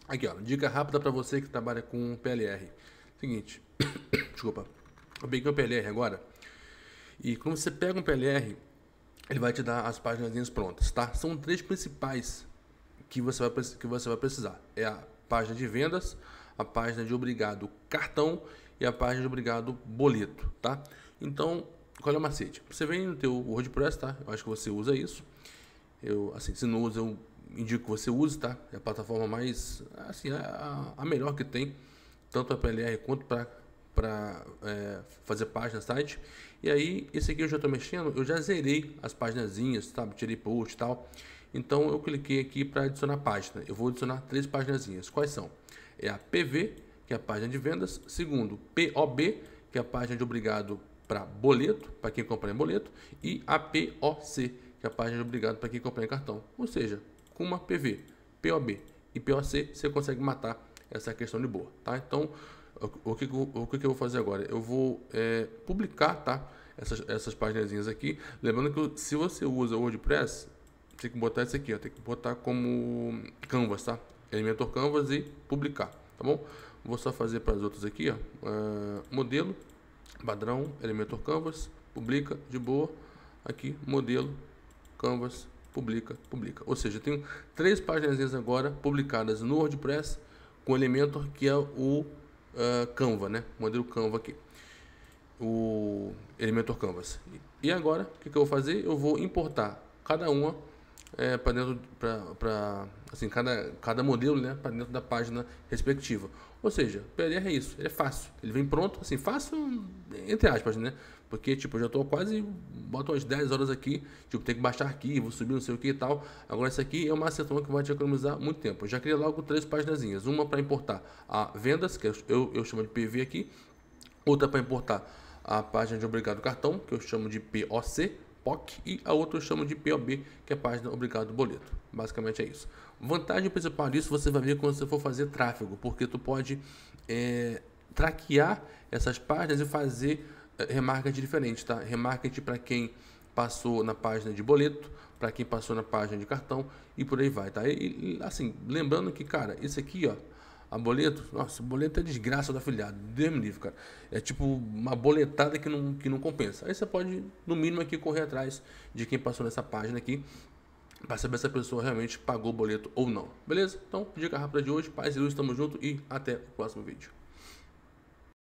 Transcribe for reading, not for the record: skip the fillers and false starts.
Aqui, ó, dica rápida para você que trabalha com PLR. Seguinte, desculpa. Eu peguei o PLR agora. E quando você pega um PLR, ele vai te dar as páginas prontas, tá? São três principais que você vai precisar. É a página de vendas, a página de obrigado cartão e a página de obrigado boleto, tá? Então, qual é o macete? Você vem no teu WordPress, tá? Eu acho que você usa isso. Eu, assim, se não usa, eu indico que você use, tá? É a plataforma mais, assim, a melhor que tem, tanto a PLR quanto para fazer página, site. E aí, esse aqui eu já estou mexendo, eu já zerei as paginazinhas, sabe? Tirei post e tal. Então, eu cliquei aqui para adicionar página. Eu vou adicionar três paginazinhas. Quais são? É a PV, que é a página de vendas. Segundo, POB, que é a página de obrigado para boleto, para quem compra em boleto. E a POC, que é a página de obrigado para quem compra em cartão. Ou seja, com uma PV, POB e POC, você consegue matar essa questão de boa, tá? Então, o que eu vou fazer agora? Eu vou publicar, tá? Essas páginas aqui. Lembrando que se você usa o WordPress, tem que botar isso aqui, ó, tem que botar como Canvas, tá? Elementor Canvas e publicar, tá bom? Vou só fazer para as outras aqui, ó. Modelo, padrão, Elementor Canvas, publica, de boa. Aqui, modelo, Canvas, publica, publica. Ou seja, eu tenho três páginas agora publicadas no WordPress com Elementor, que é o Canva, né? Modelo Canva aqui. O Elementor Canvas. E agora, o que eu vou fazer? Eu vou importar cada uma para dentro, assim, cada modelo, né, para dentro da página respectiva. Ou seja, PLR é isso, ele é fácil, ele vem pronto, assim, fácil entre aspas, né? Porque, tipo, eu já tô quase, boto umas 10 horas aqui, tipo, tem que baixar arquivo, subir não sei o que e tal. Agora, isso aqui é uma seção que vai te economizar muito tempo. Eu já criei logo três paginazinhas, uma para importar a vendas, que eu chamo de PV aqui, outra para importar a página de obrigado cartão, que eu chamo de POC, POC, e a outra eu chamo de POB, que é a página obrigado boleto. Basicamente é isso. Vantagem principal disso você vai ver quando você for fazer tráfego, porque tu pode traquear essas páginas e fazer remarketing diferente, tá? Remarketing para quem passou na página de boleto, para quem passou na página de cartão e por aí vai, tá? E assim, lembrando que, cara, isso aqui, ó, a boleto, nossa, boleto é desgraça do afiliado, Deus me livre, cara. É tipo uma boletada que não compensa. Aí você pode, no mínimo, aqui correr atrás de quem passou nessa página aqui, para saber se a pessoa realmente pagou o boleto ou não. Beleza? Então, dica rápida de hoje, paz e luz, tamo junto e até o próximo vídeo.